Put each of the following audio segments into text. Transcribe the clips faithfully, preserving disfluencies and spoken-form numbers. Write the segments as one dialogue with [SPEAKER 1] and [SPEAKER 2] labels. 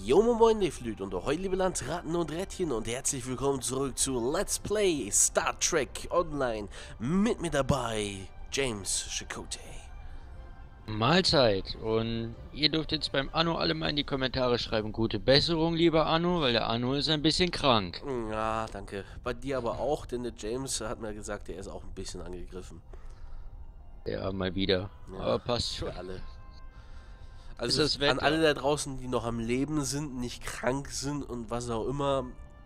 [SPEAKER 1] Jo moin, die Flüt und ahoi liebe Landratten und Rädchen und herzlich willkommen zurück zu Let's Play Star Trek Online. Mit mir dabei James Chakotay.
[SPEAKER 2] Mahlzeit, und ihr dürft jetzt beim Anno alle mal in die Kommentare schreiben, gute Besserung, lieber Anno, weil der Anno ist ein bisschen krank.
[SPEAKER 1] Ja, danke. Bei dir aber auch, denn der James hat mir gesagt, er ist auch ein bisschen angegriffen.
[SPEAKER 2] Ja, mal wieder.
[SPEAKER 1] Ja,
[SPEAKER 2] Aber passt schon.
[SPEAKER 1] für alle. Also
[SPEAKER 2] Ist das
[SPEAKER 1] an
[SPEAKER 2] Wetter.
[SPEAKER 1] alle da draußen, die noch am Leben sind, nicht krank sind und was auch immer.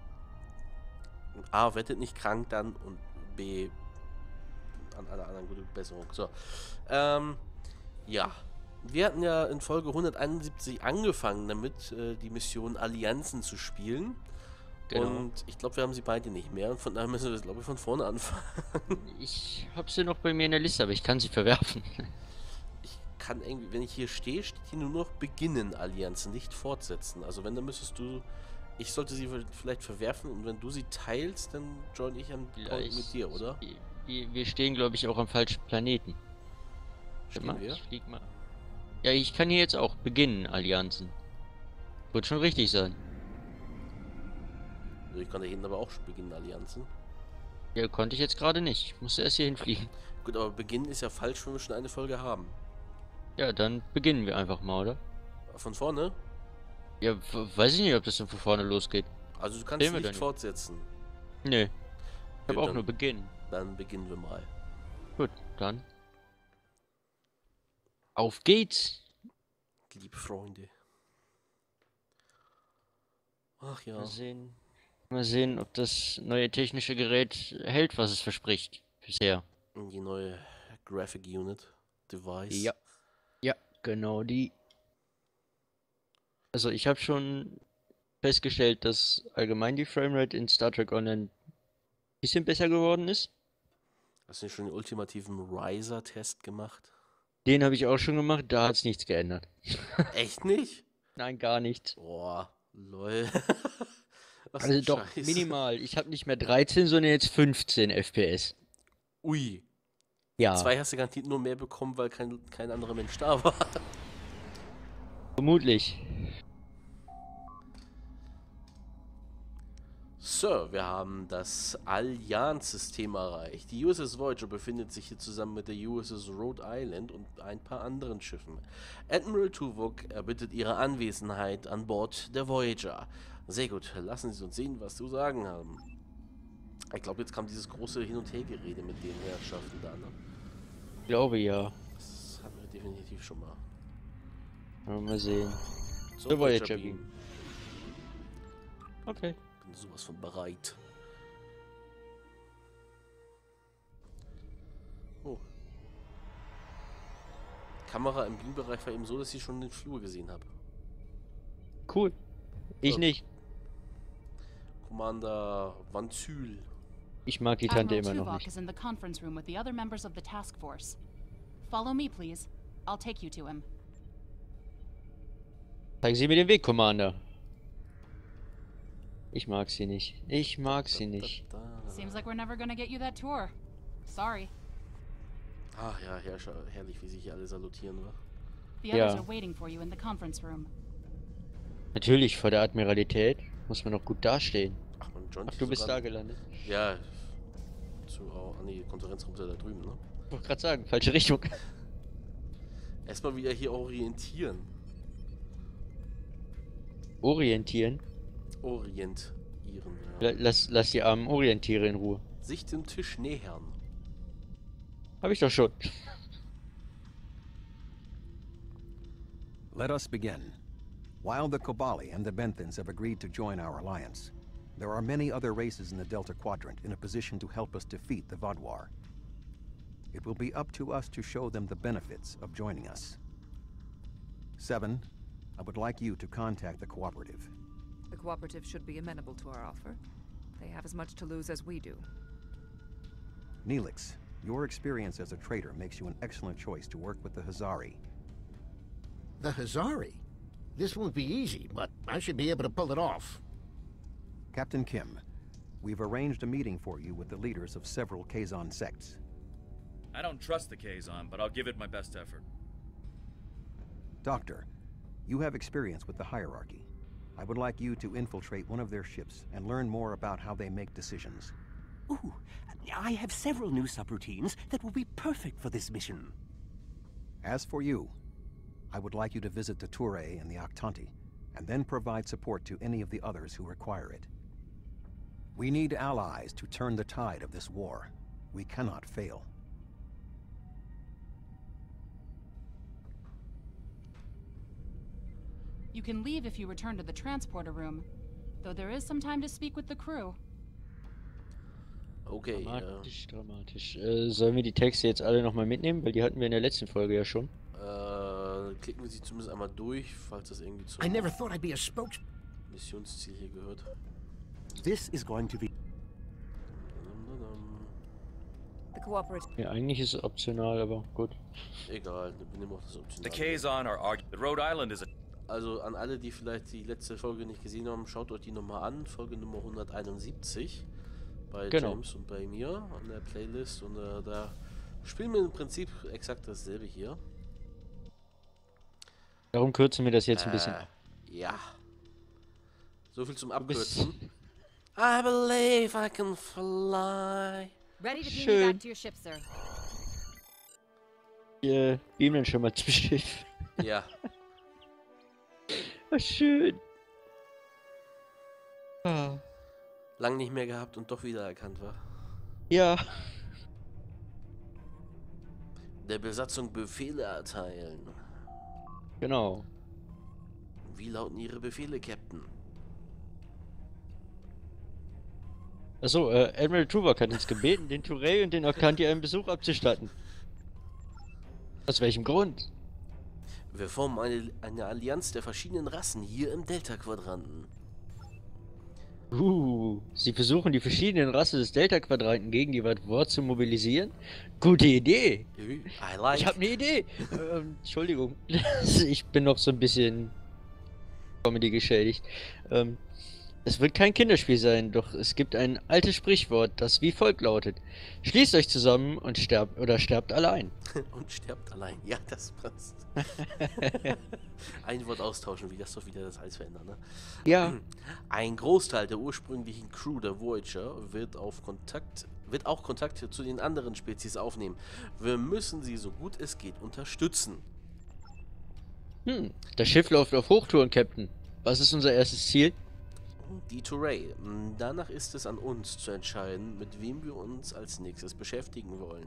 [SPEAKER 1] A, wettet nicht krank dann und B, an alle anderen gute Besserung. So, ähm, ja. Wir hatten ja in Folge hunderteinundsiebzig angefangen damit, äh, die Mission Allianzen zu spielen.
[SPEAKER 2] Genau.
[SPEAKER 1] Und ich glaube, wir haben sie beide nicht mehr. Und von daher müssen wir das, glaube ich, von vorne anfangen.
[SPEAKER 2] Ich hab sie noch bei mir in der Liste, aber ich kann sie verwerfen.
[SPEAKER 1] Ich kann irgendwie, wenn ich hier stehe, steht hier nur noch beginnen Allianzen, nicht fortsetzen. Also wenn, dann müsstest du, ich sollte sie vielleicht verwerfen und wenn du sie teilst, dann join ich an Point mit dir, oder?
[SPEAKER 2] Wir, wir stehen, glaube ich, auch am falschen Planeten.
[SPEAKER 1] Stehen
[SPEAKER 2] mal,
[SPEAKER 1] wir?
[SPEAKER 2] Ich flieg mal. Ja, ich kann hier jetzt auch beginnen, Allianzen. Wird schon richtig sein.
[SPEAKER 1] Also ich kann da hinten aber auch beginnen Allianzen.
[SPEAKER 2] Ja, konnte ich jetzt gerade nicht. Ich musste erst hier hinfliegen.
[SPEAKER 1] Gut, aber beginnen ist ja falsch, wenn wir schon eine Folge haben.
[SPEAKER 2] Ja, dann beginnen wir einfach mal, oder?
[SPEAKER 1] Von vorne?
[SPEAKER 2] Ja, w- weiß ich nicht, ob das dann von vorne losgeht.
[SPEAKER 1] Also du kannst
[SPEAKER 2] Sehen wir
[SPEAKER 1] nicht
[SPEAKER 2] dann.
[SPEAKER 1] fortsetzen.
[SPEAKER 2] Nee. Ich habe
[SPEAKER 1] Gut,
[SPEAKER 2] auch
[SPEAKER 1] dann-
[SPEAKER 2] nur beginnen.
[SPEAKER 1] Dann beginnen wir mal.
[SPEAKER 2] Gut, dann. Auf geht's!
[SPEAKER 1] Liebe Freunde. Ach ja.
[SPEAKER 2] Mal sehen. Mal sehen, ob das neue technische Gerät hält, was es verspricht. Bisher.
[SPEAKER 1] Die neue Graphic Unit Device.
[SPEAKER 2] Ja. Ja, genau die. Also ich habe schon festgestellt, dass allgemein die Framerate in Star Trek Online ein bisschen besser geworden ist.
[SPEAKER 1] Hast du nicht schon den ultimativen Riser-Test gemacht?
[SPEAKER 2] Den habe ich auch schon gemacht, da hat es nichts geändert.
[SPEAKER 1] Echt nicht?
[SPEAKER 2] Nein, gar nichts.
[SPEAKER 1] Boah, lol. Was
[SPEAKER 2] Also
[SPEAKER 1] ein
[SPEAKER 2] doch,
[SPEAKER 1] Scheiß.
[SPEAKER 2] minimal. Ich habe nicht mehr dreizehn, sondern jetzt fünfzehn F P S.
[SPEAKER 1] Ui.
[SPEAKER 2] Ja,
[SPEAKER 1] Zwei hast du garantiert nur mehr bekommen, weil kein, kein anderer Mensch da war.
[SPEAKER 2] vermutlich.
[SPEAKER 1] So, wir haben das Allianz-System erreicht. Die U S S Voyager befindet sich hier zusammen mit der U S S Rhode Island und ein paar anderen Schiffen. Admiral Tuvok erbittet ihre Anwesenheit an Bord der Voyager. Sehr gut, lassen Sie uns sehen, was zu sagen haben. Ich glaube, jetzt kam dieses große Hin- und Hergerede mit den Herrschaften da, ne?
[SPEAKER 2] Ich glaube ja.
[SPEAKER 1] Das hatten wir definitiv schon mal.
[SPEAKER 2] Mal sehen.
[SPEAKER 1] So,
[SPEAKER 2] Der Voyager
[SPEAKER 1] Voyager
[SPEAKER 2] Beam.
[SPEAKER 1] Beam.
[SPEAKER 2] Okay.
[SPEAKER 1] Bin sowas von bereit. Oh. Kamera im Beambereich war eben so, dass ich schon den Flur gesehen habe.
[SPEAKER 2] Cool. Ich
[SPEAKER 1] So.
[SPEAKER 2] nicht.
[SPEAKER 1] Commander Vanzyl.
[SPEAKER 2] Ich mag die Tante
[SPEAKER 3] Admiral
[SPEAKER 2] immer noch
[SPEAKER 3] Tuvok
[SPEAKER 2] nicht.
[SPEAKER 3] is in the conference room with the other members of the task force. Follow me, please. I'll take you to him.
[SPEAKER 2] Zeigen Sie mir den Weg, Commander. Ich mag sie nicht. Ich mag sie nicht.
[SPEAKER 1] Da, da, da.
[SPEAKER 3] Seems like we're never gonna get you that tour. Sorry.
[SPEAKER 1] Ach ja, Herrscher, herrlich, wie sich hier alle salutieren, wa?
[SPEAKER 3] The
[SPEAKER 2] Ja.
[SPEAKER 3] others are waiting for you in the conference room.
[SPEAKER 2] Natürlich, vor der Admiralität muss man noch gut dastehen.
[SPEAKER 1] Ach man, John.
[SPEAKER 2] Ach, du bist da gelandet.
[SPEAKER 1] Ja. Zu, oh, an die Konferenzraum ist ja da drüben, ne?
[SPEAKER 2] Ich wollte gerade sagen, falsche Richtung.
[SPEAKER 1] Erstmal wieder hier orientieren.
[SPEAKER 2] Orientieren.
[SPEAKER 1] Orientieren,
[SPEAKER 2] La-
[SPEAKER 1] ja.
[SPEAKER 2] Lass, lass die armen Orientiere in Ruhe.
[SPEAKER 1] Sich dem Tisch nähern.
[SPEAKER 2] Hab ich doch schon.
[SPEAKER 4] Let us begin. While the Kobali and the Benthans have agreed to join our alliance, there are many other races in the Delta Quadrant in a position to help us defeat the Vaadwaur. It will be up to us to show them the benefits of joining us. Seven, I would like you to contact the Cooperative.
[SPEAKER 5] The Cooperative should be amenable to our offer. They have as much to lose as we do.
[SPEAKER 4] Neelix, your experience as a trader makes you an excellent choice to work with the Hazari.
[SPEAKER 6] The Hazari? This won't be easy, but I should be able to pull it off.
[SPEAKER 4] Captain Kim, we've arranged a meeting for you with the leaders of several Kazon sects.
[SPEAKER 7] I don't trust the Kazon, but I'll give it my best effort.
[SPEAKER 4] Doctor, you have experience with the hierarchy. I would like you to infiltrate one of their ships and learn more about how they make decisions.
[SPEAKER 8] Ooh, I have several new subroutines that will be perfect for this mission.
[SPEAKER 4] As for you, I would like you to visit the Touré and the Octanti, and then provide support to any of the others who require it. We need allies to turn the tide of this war. We cannot fail.
[SPEAKER 3] You can leave if you return to the transporter room, though there is some time to speak with the crew.
[SPEAKER 1] Okay, ja.
[SPEAKER 2] Dramatisch, dramatisch. Äh, sollen wir die Texte jetzt alle nochmal mitnehmen? Weil die hatten wir in der letzten Folge ja schon.
[SPEAKER 1] Äh, klicken wir sie zumindest einmal durch, falls das irgendwie zum
[SPEAKER 6] I never thought I'd be a spokes...
[SPEAKER 1] Missionsziel hier gehört.
[SPEAKER 8] This is going to be...
[SPEAKER 5] The cooperative.
[SPEAKER 2] Ja, eigentlich ist es optional, aber gut.
[SPEAKER 1] Egal, wir nehmen auch das
[SPEAKER 7] The
[SPEAKER 1] optional.
[SPEAKER 7] Kazon are arguing that Rhode Island is a
[SPEAKER 1] Also an alle, die vielleicht die letzte Folge nicht gesehen haben, schaut euch die nochmal an. Folge Nummer hunderteinundsiebzig bei
[SPEAKER 2] Genau.
[SPEAKER 1] James und bei mir an der Playlist. Und äh, da spielen wir im Prinzip exakt dasselbe hier.
[SPEAKER 2] Darum kürzen wir das jetzt ein bisschen
[SPEAKER 1] Äh,
[SPEAKER 2] ab.
[SPEAKER 1] ja. So viel zum
[SPEAKER 2] Du bist-
[SPEAKER 1] Abkürzen. I believe I can fly.
[SPEAKER 5] Ready to beam you
[SPEAKER 2] Schön.
[SPEAKER 5] back to your ship, sir.
[SPEAKER 2] Wir beamen schon mal zum Schiff.
[SPEAKER 1] Ja.
[SPEAKER 2] Was schön. Ah.
[SPEAKER 1] Lang nicht mehr gehabt und doch wieder erkannt war.
[SPEAKER 2] Ja.
[SPEAKER 1] Der Besatzung Befehle erteilen.
[SPEAKER 2] Genau.
[SPEAKER 1] Wie lauten Ihre Befehle, Captain?
[SPEAKER 2] Achso, äh, Admiral Tuvok hat uns gebeten, den Touré und den Octanti einen Besuch abzustatten. Aus welchem Grund?
[SPEAKER 1] Wir formen eine, eine Allianz der verschiedenen Rassen hier im Delta-Quadranten.
[SPEAKER 2] Uh, Sie versuchen die verschiedenen Rassen des Delta-Quadranten gegen die War zu mobilisieren? Gute Idee!
[SPEAKER 1] I like.
[SPEAKER 2] Ich habe eine Idee! ähm, Entschuldigung, ich bin noch so ein bisschen Comedy geschädigt. Ähm, es wird kein Kinderspiel sein, doch es gibt ein altes Sprichwort, das wie folgt lautet: Schließt euch zusammen und sterbt oder sterbt allein.
[SPEAKER 1] Und sterbt allein. Ja, das passt. Ein Wort austauschen, wie das doch wieder das Eis verändern, ne?
[SPEAKER 2] Ja,
[SPEAKER 1] Ein Großteil der ursprünglichen Crew der Voyager wird auf Kontakt, wird auch Kontakt zu den anderen Spezies aufnehmen. Wir müssen sie so gut es geht unterstützen.
[SPEAKER 2] hm, das Schiff läuft auf Hochtouren, Captain. Was ist unser erstes Ziel?
[SPEAKER 1] Die Touré. Danach ist es an uns zu entscheiden, mit wem wir uns als nächstes beschäftigen wollen.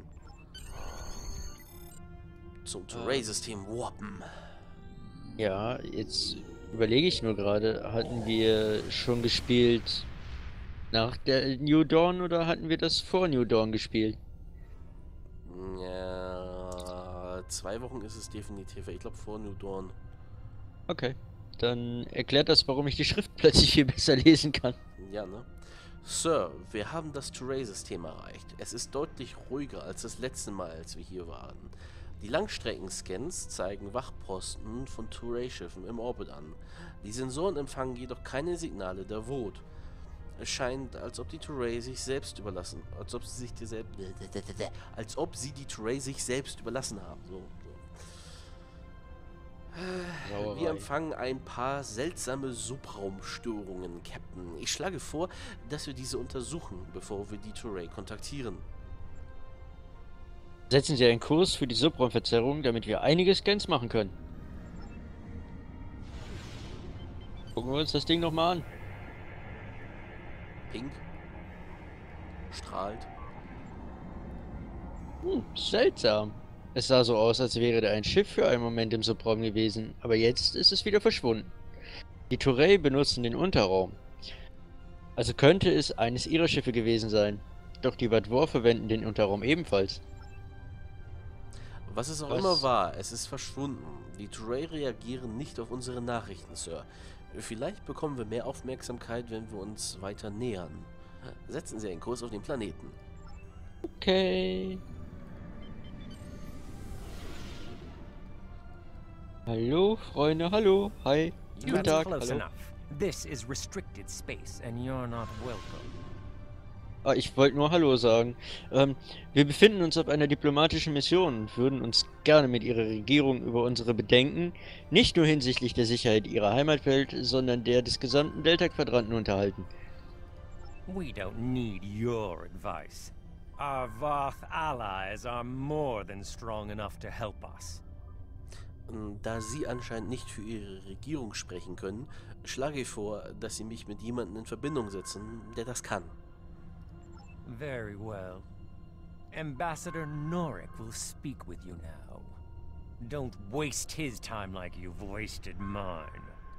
[SPEAKER 1] Zum Touré-System warpen.
[SPEAKER 2] Ja, jetzt überlege ich nur gerade, hatten wir schon gespielt nach der New Dawn oder hatten wir das vor New Dawn gespielt?
[SPEAKER 1] Ja, zwei Wochen ist es definitiv. Ich glaube vor New Dawn.
[SPEAKER 2] Okay, dann erklärt das, warum ich die Schrift plötzlich viel besser lesen kann.
[SPEAKER 1] Ja, ne? Sir, wir haben das Touré-System erreicht. Es ist deutlich ruhiger als das letzte Mal, als wir hier waren. Die Langstreckenscans zeigen Wachposten von Touré-Schiffen im Orbit an. Die Sensoren empfangen jedoch keine Signale der Vought. Es scheint, als ob die Touré sich selbst überlassen, als ob sie sich die selbst, als ob sie die Touré sich selbst überlassen haben. So, so.
[SPEAKER 2] Sauerei.
[SPEAKER 1] Wir empfangen ein paar seltsame Subraumstörungen, Captain. Ich schlage vor, dass wir diese untersuchen, bevor wir die Touré kontaktieren.
[SPEAKER 2] Setzen Sie einen Kurs für die Subraumverzerrung, damit wir einige Scans machen können. Gucken wir uns das Ding nochmal an.
[SPEAKER 1] Pink. Strahlt.
[SPEAKER 2] Hm, seltsam. Es sah so aus, als wäre da ein Schiff für einen Moment im Subraum gewesen, aber jetzt ist es wieder verschwunden. Die Touré benutzen den Unterraum. Also könnte es eines ihrer Schiffe gewesen sein. Doch die Vador verwenden den Unterraum ebenfalls.
[SPEAKER 1] Was es auch
[SPEAKER 2] Was?
[SPEAKER 1] immer war, es ist verschwunden. Die Touré reagieren nicht auf unsere Nachrichten, Sir. Vielleicht bekommen wir mehr Aufmerksamkeit, wenn wir uns weiter nähern. Setzen Sie einen Kurs auf den Planeten.
[SPEAKER 2] Okay. Hallo, Freunde, hallo, hi. Guten
[SPEAKER 8] That's
[SPEAKER 2] Tag,
[SPEAKER 8] close
[SPEAKER 2] hallo.
[SPEAKER 8] enough. This is restricted space, and you're not welcome.
[SPEAKER 2] Ah, ich wollte nur Hallo sagen. Ähm, wir befinden uns auf einer diplomatischen Mission und würden uns gerne mit Ihrer Regierung über unsere Bedenken, nicht nur hinsichtlich der Sicherheit Ihrer Heimatwelt, sondern der des gesamten Delta-Quadranten unterhalten.
[SPEAKER 8] We don't need your advice. Our Voth allies are more than strong enough to help us.
[SPEAKER 1] Da Sie anscheinend nicht für Ihre Regierung sprechen können, schlage ich vor, dass Sie mich mit jemandem in Verbindung setzen, der das kann.
[SPEAKER 8] Very well. Ambassador Norik will speak with you now. Don't waste his time like you've wasted mine.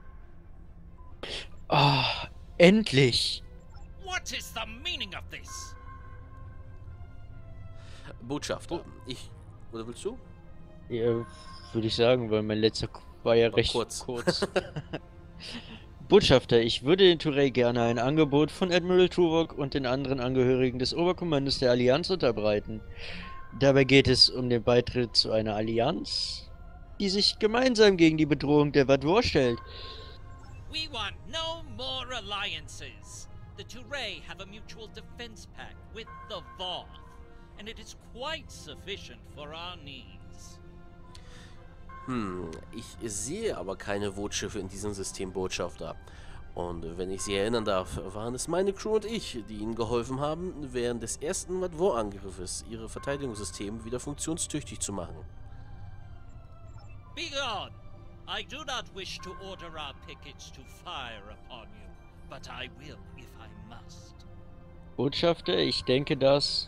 [SPEAKER 2] Ah, endlich!
[SPEAKER 7] What is the meaning of this?
[SPEAKER 1] Botschafter, ich... Oder willst du?
[SPEAKER 2] Ja, würde ich sagen, weil mein letzter war ja
[SPEAKER 1] War
[SPEAKER 2] recht
[SPEAKER 1] kurz.
[SPEAKER 2] kurz. Botschafter, ich würde den Touré gerne ein Angebot von Admiral Tuvok und den anderen Angehörigen des Oberkommandos der Allianz unterbreiten. Dabei geht es um den Beitritt zu einer Allianz, die sich gemeinsam gegen die Bedrohung der Vaadwaur stellt.
[SPEAKER 9] We want no more alliances. The Touré have a mutual defense pact with the Voth, and it is quite sufficient for our needs.
[SPEAKER 1] Hm, ich sehe aber keine Voth-Schiffe in diesem System, Botschafter. Und wenn ich Sie erinnern darf, waren es meine Crew und ich, die Ihnen geholfen haben, während des ersten Vaadwaur-Angriffes Ihre Verteidigungssysteme wieder funktionstüchtig zu machen.
[SPEAKER 9] Begone! I do not wish to order our pickets to fire upon you, but I will if I must.
[SPEAKER 2] Botschafter, ich denke, dass...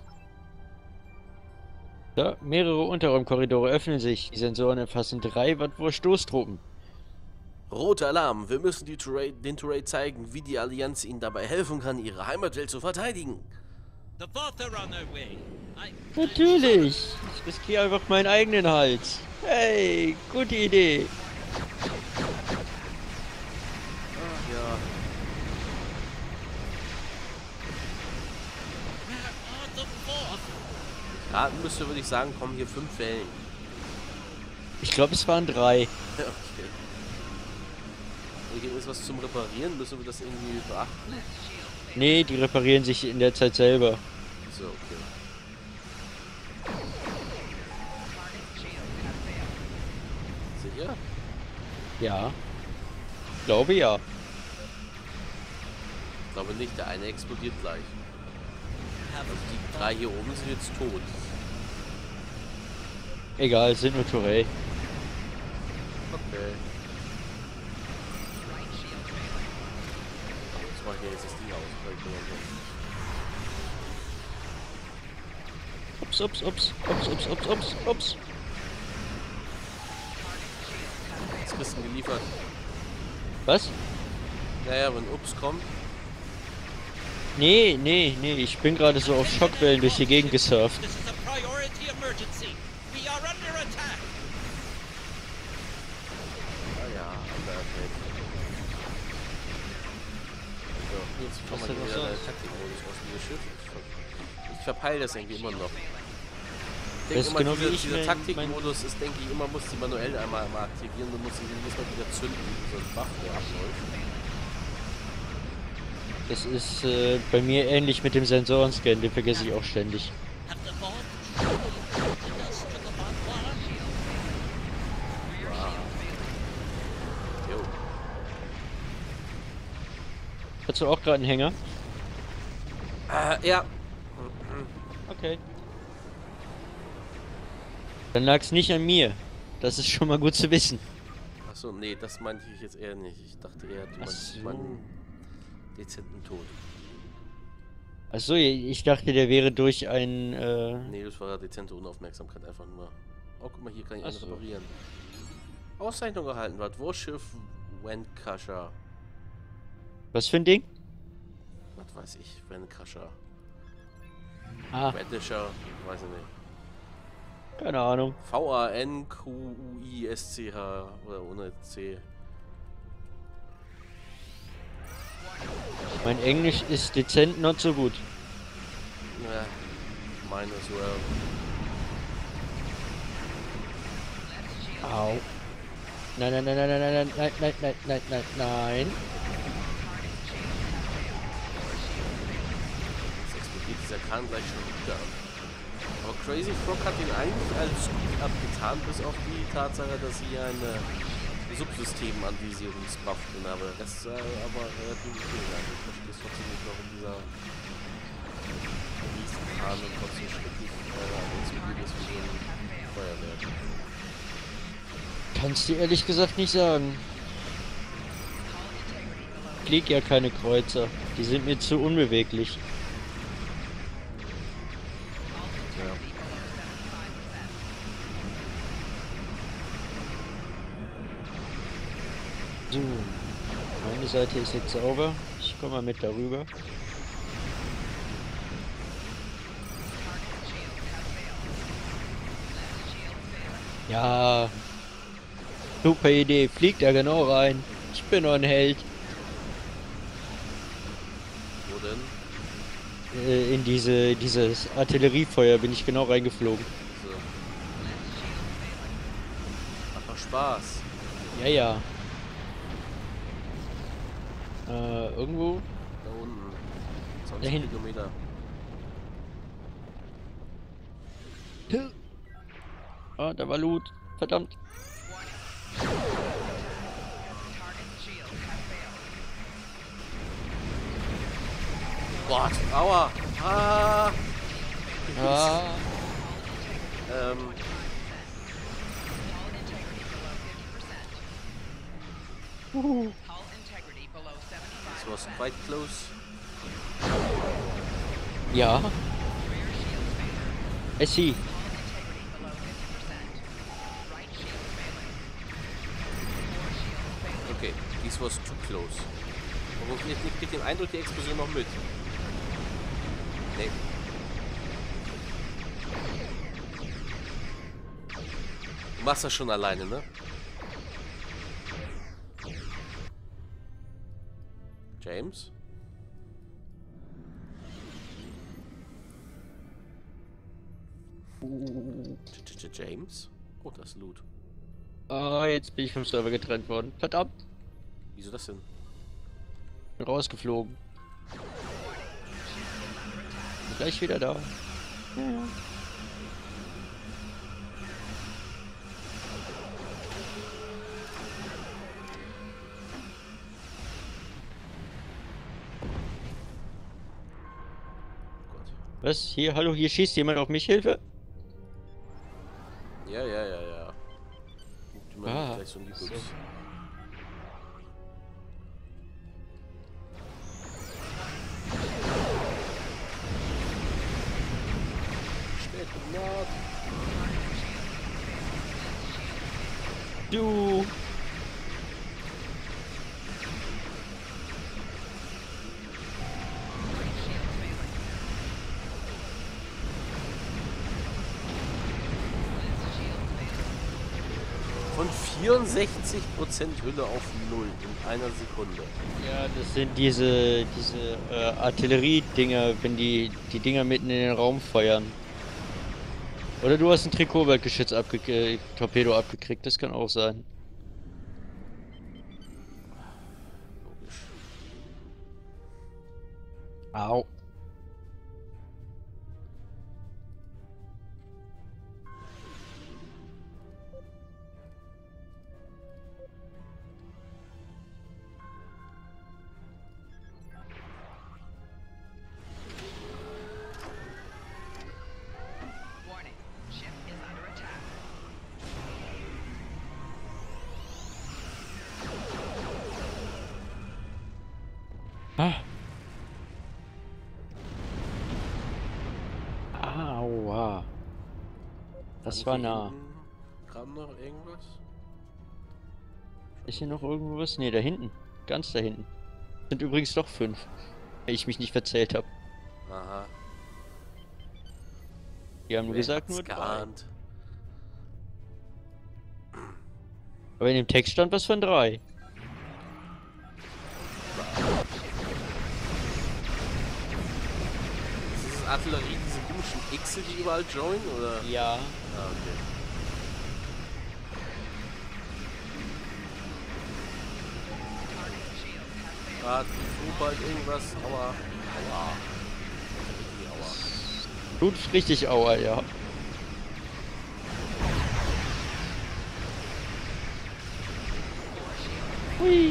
[SPEAKER 2] Ja, mehrere Unterraumkorridore öffnen sich. Die Sensoren erfassen drei Vaadwaur-Stoßtruppen.
[SPEAKER 1] Roter Alarm, wir müssen die Touré, den Touré zeigen, wie die Allianz ihnen dabei helfen kann, ihre Heimatwelt zu verteidigen.
[SPEAKER 9] The Voth are on their way. I,
[SPEAKER 2] Natürlich! Ich riskiere einfach meinen eigenen Hals. Hey, gute Idee.
[SPEAKER 1] Ach ja.
[SPEAKER 9] Where are the Voth?
[SPEAKER 1] Raten müsste, würde ich sagen, kommen hier fünf Wellen.
[SPEAKER 2] Ich glaube, es waren drei.
[SPEAKER 1] Okay. Hier ist was zum Reparieren, müssen wir das irgendwie beachten?
[SPEAKER 2] Nee, die reparieren sich in der Zeit selber.
[SPEAKER 1] So, okay. Sicher?
[SPEAKER 2] Ja. Ich glaube ja.
[SPEAKER 1] Ich glaube nicht, der eine explodiert gleich. Also die drei hier oben sind jetzt tot.
[SPEAKER 2] Egal, es sind nur Touré.
[SPEAKER 1] Okay. Jetzt mach ich ja jetzt das Ding aus.
[SPEAKER 2] Ups, ups, ups, ups, ups, ups, ups, ups.
[SPEAKER 1] Jetzt kriegst du ihn geliefert.
[SPEAKER 2] Was?
[SPEAKER 1] Naja, wenn Ups kommt.
[SPEAKER 2] Nee, nee, nee, ich bin gerade so auf Schockwellen durch die Gegend gesurft.
[SPEAKER 9] This is a priority emergency. We are under attack.
[SPEAKER 1] Ah ja, okay. So, jetzt kommt
[SPEAKER 2] Was
[SPEAKER 1] mal
[SPEAKER 2] denn noch
[SPEAKER 1] wieder
[SPEAKER 2] so?
[SPEAKER 1] der Taktikmodus aus diesem Schiff. Ich, ver ich verpeile das irgendwie immer noch. Ich
[SPEAKER 2] Das ist
[SPEAKER 1] denke immer,
[SPEAKER 2] genau
[SPEAKER 1] dieser,
[SPEAKER 2] wie ich
[SPEAKER 1] dieser
[SPEAKER 2] mein-
[SPEAKER 1] Taktikmodus ist, denke ich, immer muss die manuell einmal, einmal aktivieren, du musst ihn jedes Mal wieder zünden, so ein Buff, der abläuft.
[SPEAKER 2] Das ist äh, bei mir ähnlich mit dem Sensorenscan, den vergesse ich auch ständig.
[SPEAKER 9] Have the Voth connected us to the Vaadwaur?
[SPEAKER 1] Jo.
[SPEAKER 2] Hast du auch gerade einen Hänger?
[SPEAKER 1] Äh, ja.
[SPEAKER 2] Okay. Dann lag es nicht an mir. Das ist schon mal gut zu wissen.
[SPEAKER 1] Achso, nee, das meinte ich jetzt eher nicht. Ich dachte eher, du
[SPEAKER 2] Ach
[SPEAKER 1] meinst
[SPEAKER 2] so.
[SPEAKER 1] meinen dezenten Tod.
[SPEAKER 2] Achso, ich dachte, der wäre durch ein... Äh...
[SPEAKER 1] Nee, das war dezente Unaufmerksamkeit, einfach nur. Oh, guck mal, hier kann ich
[SPEAKER 2] Ach
[SPEAKER 1] einen
[SPEAKER 2] so.
[SPEAKER 1] reparieren. Auszeichnung erhalten, Vaadwaur-Schiff Wencasher.
[SPEAKER 2] Was für ein Ding?
[SPEAKER 1] Was weiß ich, Wencasher.
[SPEAKER 2] Ah,
[SPEAKER 1] Vanisher, weiß ich nicht.
[SPEAKER 2] keine Ahnung.
[SPEAKER 1] V A N Q U I S C H oder ohne C.
[SPEAKER 2] Mein Englisch ist dezent not so gut.
[SPEAKER 1] Ja, mine as well.
[SPEAKER 2] Au. Nein, nein, nein, nein, nein, nein, nein, nein, nein, nein, nein, nein.
[SPEAKER 1] Das explodiert dieser Kahn gleich schon wieder an. Aber Crazy Frog hat ihn eigentlich als gut abgetan, bis auf die Tatsache, dass sie eine Subsystem-Anvisierungsbuff drin haben. Der Rest ist aber relativ fehlgeleitet. Ich verstehe es trotzdem nicht, warum dieser Riesenkahn und trotzdem schrecklich explodiert ist wie so ein Feuerwerk.
[SPEAKER 2] Kannst du ehrlich gesagt nicht sagen. Ich fliege ja keine Kreuzer. Die sind mir zu unbeweglich.
[SPEAKER 1] Ja.
[SPEAKER 2] So, meine Seite ist jetzt sauber. Ich komme mal mit darüber. Ja, super Idee. Fliegt da genau rein. Ich bin noch ein Held.
[SPEAKER 1] Wo denn?
[SPEAKER 2] Äh, in diese dieses Artilleriefeuer bin ich genau reingeflogen.
[SPEAKER 1] So. Macht doch Spaß.
[SPEAKER 2] Ja, ja. Äh, irgendwo?
[SPEAKER 1] Da unten. zwanzig
[SPEAKER 2] Dahin.
[SPEAKER 1] Kilometer.
[SPEAKER 2] Ah, da war Loot. Verdammt.
[SPEAKER 1] Gott, aua. Ah.
[SPEAKER 2] Ah.
[SPEAKER 1] Ähm.
[SPEAKER 2] Uhu.
[SPEAKER 1] This was quite close.
[SPEAKER 2] Ja. I see.
[SPEAKER 1] Okay, this was too close. Aber ich, ich krieg den Eindruck, die Explosion noch mit. Nee. Du machst das schon alleine, ne? James? James? Oh, das ist Loot.
[SPEAKER 2] Ah, jetzt bin ich vom Server getrennt worden. Verdammt.
[SPEAKER 1] Wieso das denn?
[SPEAKER 2] Bin rausgeflogen. Bin gleich wieder da. Ja, ja. Was? Hier, hallo, hier schießt jemand auf mich, Hilfe?
[SPEAKER 1] Ja, ja, ja, ja. Guckt immer
[SPEAKER 2] Ah,
[SPEAKER 1] gleich so in die
[SPEAKER 2] so.
[SPEAKER 1] Büchse. Steht Nord.
[SPEAKER 2] Du!
[SPEAKER 1] Von vierundsechzig Prozent Hülle auf null in einer Sekunde.
[SPEAKER 2] Ja, das sind diese, diese äh, Artillerie-Dinger, wenn die die Dinger mitten in den Raum feuern. Oder du hast ein Trikotwerkgeschütz abge äh, Torpedo abgekriegt, das kann auch sein.
[SPEAKER 1] Logisch.
[SPEAKER 2] Au. Ah. Aua. Das war nah.
[SPEAKER 1] Kam noch irgendwas?
[SPEAKER 2] Ist hier noch irgendwo was? Ne, da hinten. Ganz da hinten. Sind übrigens doch fünf. Wenn ich mich nicht verzählt habe.
[SPEAKER 1] Aha.
[SPEAKER 2] Die haben nur
[SPEAKER 1] Wer
[SPEAKER 2] gesagt
[SPEAKER 1] hat's
[SPEAKER 2] nur drei.
[SPEAKER 1] geahnt?
[SPEAKER 2] Aber in dem Text stand was von drei.
[SPEAKER 1] Ist das Artillerie, diese komischen Xe, die überall joinen, oder?
[SPEAKER 2] Ja.
[SPEAKER 1] Ah, okay. Ah, bald irgendwas, aua. Aua. Aua.
[SPEAKER 2] Tut richtig Aua, ja. Hui.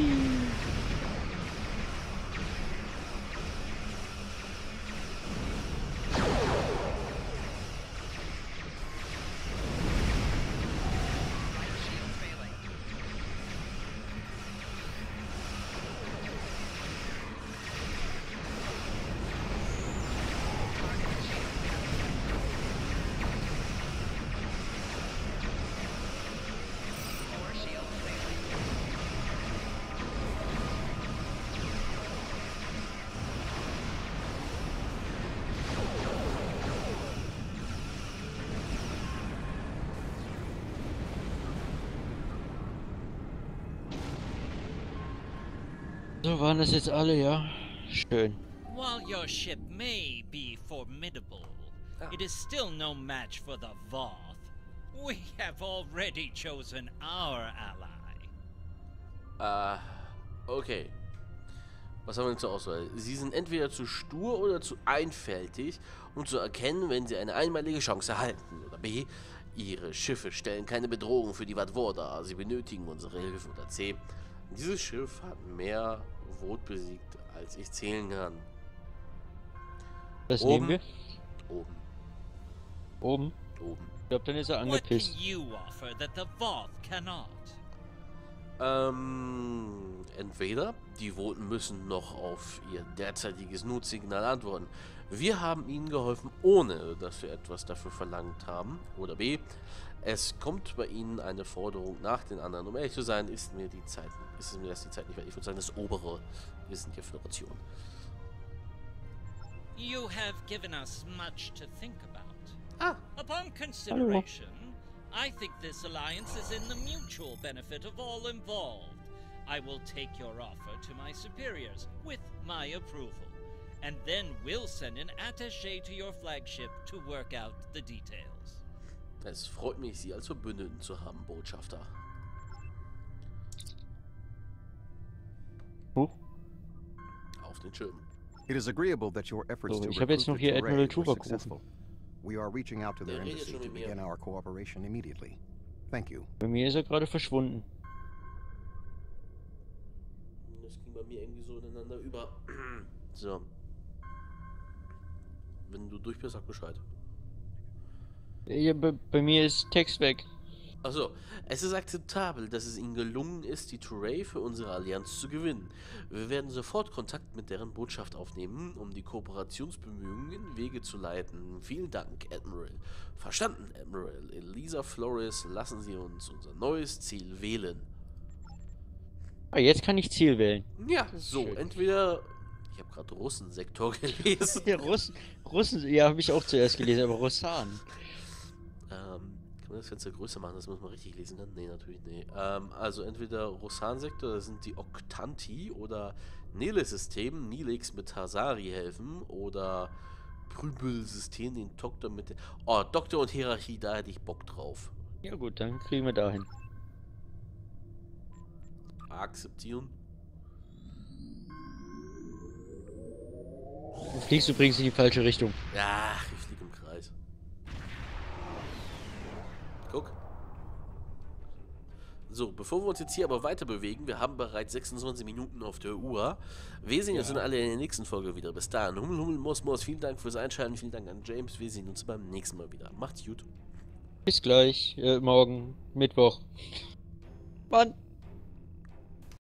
[SPEAKER 2] So waren das jetzt alle, ja? Schön.
[SPEAKER 9] While your ship may be formidable, it is still no match for the Voth. We have already chosen our ally.
[SPEAKER 1] Äh, okay. Was haben wir denn zur Auswahl? Sie sind entweder zu stur oder zu einfältig, um zu erkennen, wenn sie eine einmalige Chance erhalten. Oder B. Ihre Schiffe stellen keine Bedrohung für die Vadvor dar. Sie benötigen unsere Hilfe. Oder C. Dieses Schiff hat mehr Voth besiegt, als ich zählen kann.
[SPEAKER 2] Das
[SPEAKER 1] Oben.
[SPEAKER 2] nehmen wir.
[SPEAKER 1] Oben.
[SPEAKER 2] Oben.
[SPEAKER 1] Oben.
[SPEAKER 2] Ich glaube, dann ist er
[SPEAKER 9] What can
[SPEAKER 2] angepisst.
[SPEAKER 9] you offer that the Voth cannot?
[SPEAKER 1] Ähm, entweder die Voten müssen noch auf ihr derzeitiges Notsignal antworten. Wir haben ihnen geholfen, ohne dass wir etwas dafür verlangt haben. Oder B. Es kommt bei ihnen eine Forderung nach den anderen. Um ehrlich zu sein, ist mir die Zeit, ist mir das die Zeit nicht wert. Ich würde sagen, das obere Wissen der Föderation.
[SPEAKER 9] You have given us much to think about.
[SPEAKER 1] Ah.
[SPEAKER 9] Upon consideration, I think this alliance is in the mutual benefit of all involved. I will take your offer to my superiors with my approval, and then we'll send an attaché to your flagship to work out the details.
[SPEAKER 1] Es freut mich, Sie als Verbündeten zu haben, Botschafter.
[SPEAKER 2] Huh?
[SPEAKER 1] Auf den Schirm.
[SPEAKER 4] It is agreeable that your efforts
[SPEAKER 2] So,
[SPEAKER 4] to
[SPEAKER 2] ich habe jetzt
[SPEAKER 4] recruit
[SPEAKER 2] noch
[SPEAKER 4] the
[SPEAKER 2] hier
[SPEAKER 4] Touray
[SPEAKER 2] Admiral
[SPEAKER 4] were
[SPEAKER 2] Tuvok
[SPEAKER 4] successful. We are reaching out to their
[SPEAKER 1] Der redet
[SPEAKER 4] embassy
[SPEAKER 1] schon
[SPEAKER 4] to
[SPEAKER 1] mit mir.
[SPEAKER 4] begin our cooperation immediately. Thank you.
[SPEAKER 2] Bei mir ist er gerade verschwunden.
[SPEAKER 1] Das ging bei mir irgendwie so ineinander über. So. Wenn du durch bist, sag Bescheid.
[SPEAKER 2] Ja, bei, bei mir ist Text weg.
[SPEAKER 1] Also, es ist akzeptabel, dass es ihnen gelungen ist, die Touray für unsere Allianz zu gewinnen. Wir werden sofort Kontakt mit deren Botschaft aufnehmen, um die Kooperationsbemühungen in Wege zu leiten. Vielen Dank, Admiral. Verstanden, Admiral. Elisa Flores, lassen Sie uns unser neues Ziel wählen.
[SPEAKER 2] Ah, jetzt kann ich Ziel wählen.
[SPEAKER 1] Ja, so,
[SPEAKER 2] schön.
[SPEAKER 1] entweder... Ich habe gerade Russensektor gelesen.
[SPEAKER 2] Der Russen, Russen, ja, habe ich auch zuerst gelesen, aber Russan.
[SPEAKER 1] Ähm, kann man das Fenster größer machen, dass man es mal richtig lesen kann? Nee, natürlich nicht. Ähm, also entweder Rosan-Sektor, das sind die Oktanti, oder Nele-System, Nilix mit Hasari helfen, oder Prübel-System, den Doktor mit... Oh, Doktor und Hierarchie, da hätte ich Bock drauf.
[SPEAKER 2] Ja gut, dann kriegen wir dahin.
[SPEAKER 1] Akzeptieren.
[SPEAKER 2] Du fliegst übrigens in die falsche Richtung.
[SPEAKER 1] Ja, ich fliege im Kreis. Guck. So, bevor wir uns jetzt hier aber weiter bewegen, wir haben bereits sechsundzwanzig Minuten auf der Uhr. Wir sehen uns
[SPEAKER 2] Ja.
[SPEAKER 1] dann alle in der nächsten Folge wieder. Bis dahin, Hummel, Hummel, Mos, Mos, vielen Dank fürs Einschalten, vielen Dank an James. Wir sehen uns beim nächsten Mal wieder. Macht's gut.
[SPEAKER 2] Bis gleich, äh, morgen, Mittwoch. Mann.